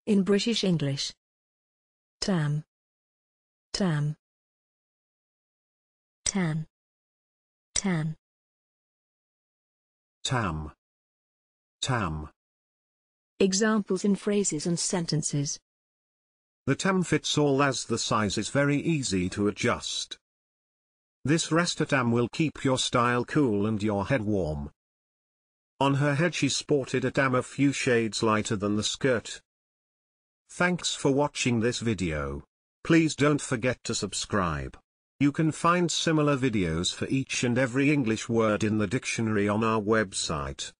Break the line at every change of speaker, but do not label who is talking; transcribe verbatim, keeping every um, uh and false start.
In British English. Tam. Tam. Tan. Tan.
Tam. Tam.
Examples in phrases and sentences.
The tam fits all as the size is very easy to adjust. This Rasta tam will keep your style cool and your head warm. On her head she sported a tam a few shades lighter than the skirt. Thanks for watching this video. Please don't forget to subscribe. You can find similar videos for each and every English word in the dictionary on our website.